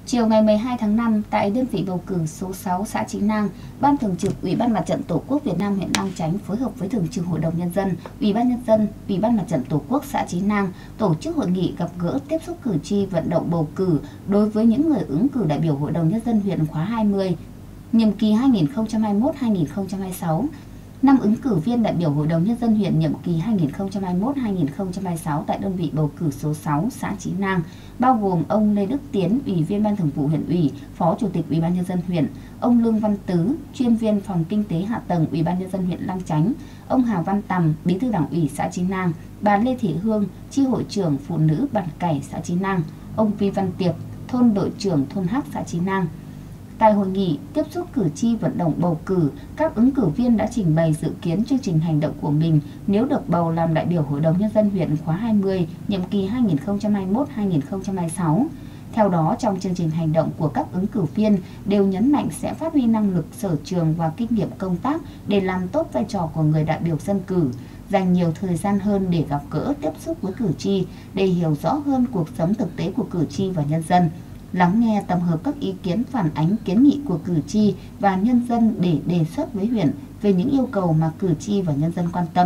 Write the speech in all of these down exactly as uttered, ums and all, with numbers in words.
Chiều ngày mười hai tháng năm, tại đơn vị bầu cử số sáu xã Chính Nang, Ban Thường trực Ủy ban Mặt trận Tổ quốc Việt Nam huyện Lang Chánh phối hợp với Thường trực Hội đồng Nhân dân, Ủy ban Nhân dân, Ủy ban Mặt trận Tổ quốc xã Chính Nang tổ chức hội nghị gặp gỡ tiếp xúc cử tri vận động bầu cử đối với những người ứng cử đại biểu Hội đồng Nhân dân huyện khóa hai mươi, nhiệm kỳ hai nghìn không trăm hai mươi mốt đến hai nghìn không trăm hai mươi sáu. Năm ứng cử viên đại biểu Hội đồng Nhân dân huyện nhiệm kỳ hai nghìn không trăm hai mươi mốt đến hai nghìn không trăm hai mươi sáu tại đơn vị bầu cử số sáu xã Chí Nang, bao gồm ông Lê Đức Tiến, Ủy viên Ban Thường vụ huyện ủy, Phó Chủ tịch Ủy ban Nhân dân huyện, ông Lương Văn Tứ, chuyên viên Phòng Kinh tế Hạ tầng Ủy ban Nhân dân huyện Lang Chánh, ông Hà Văn Tằm, Bí thư Đảng ủy xã Chí Nang, bà Lê Thị Hương, chi hội trưởng Phụ nữ Bản Cải xã Chí Nang, ông Vi Văn Tiệp, thôn đội trưởng thôn Hắc xã Chí Nang. Tại hội nghị tiếp xúc cử tri vận động bầu cử, các ứng cử viên đã trình bày dự kiến chương trình hành động của mình nếu được bầu làm đại biểu Hội đồng Nhân dân huyện khóa hai mươi, nhiệm kỳ hai nghìn không trăm hai mươi mốt đến hai nghìn không trăm hai mươi sáu. Theo đó, trong chương trình hành động của các ứng cử viên đều nhấn mạnh sẽ phát huy năng lực sở trường và kinh nghiệm công tác để làm tốt vai trò của người đại biểu dân cử, dành nhiều thời gian hơn để gặp gỡ tiếp xúc với cử tri, để hiểu rõ hơn cuộc sống thực tế của cử tri và nhân dân, lắng nghe tổng hợp các ý kiến phản ánh kiến nghị của cử tri và nhân dân để đề xuất với huyện về những yêu cầu mà cử tri và nhân dân quan tâm.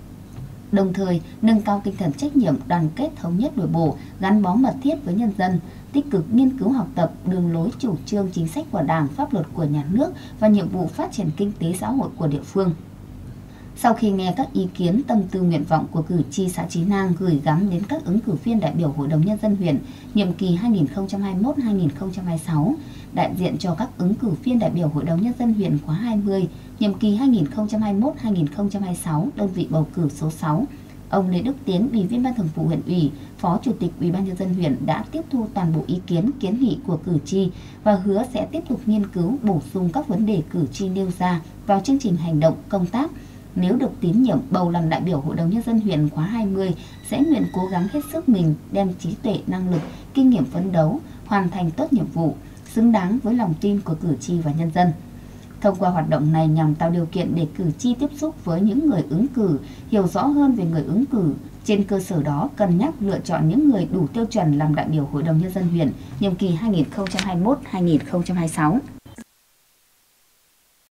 Đồng thời, nâng cao tinh thần trách nhiệm, đoàn kết thống nhất nội bộ, gắn bó mật thiết với nhân dân, tích cực nghiên cứu học tập đường lối chủ trương chính sách của Đảng, pháp luật của nhà nước và nhiệm vụ phát triển kinh tế xã hội của địa phương. Sau khi nghe các ý kiến, tâm tư, nguyện vọng của cử tri xã Chí Nang gửi gắm đến các ứng cử viên đại biểu Hội đồng Nhân dân huyện nhiệm kỳ hai nghìn không trăm hai mươi mốt đến hai nghìn không trăm hai mươi sáu, đại diện cho các ứng cử viên đại biểu Hội đồng Nhân dân huyện khóa hai mươi, nhiệm kỳ hai nghìn không trăm hai mươi mốt đến hai nghìn không trăm hai mươi sáu, đơn vị bầu cử số sáu, ông Lê Đức Tiến, Ủy viên Ban Thường vụ huyện ủy, Phó Chủ tịch Ủy ban Nhân dân huyện đã tiếp thu toàn bộ ý kiến, kiến nghị của cử tri và hứa sẽ tiếp tục nghiên cứu, bổ sung các vấn đề cử tri nêu ra vào chương trình hành động công tác. Nếu được tín nhiệm bầu làm đại biểu Hội đồng Nhân dân huyện khóa hai mươi, sẽ nguyện cố gắng hết sức mình đem trí tuệ, năng lực, kinh nghiệm phấn đấu, hoàn thành tốt nhiệm vụ, xứng đáng với lòng tin của cử tri và nhân dân. Thông qua hoạt động này nhằm tạo điều kiện để cử tri tiếp xúc với những người ứng cử, hiểu rõ hơn về người ứng cử. Trên cơ sở đó, cân nhắc lựa chọn những người đủ tiêu chuẩn làm đại biểu Hội đồng Nhân dân huyện nhiệm kỳ hai nghìn không trăm hai mươi mốt đến hai nghìn không trăm hai mươi sáu.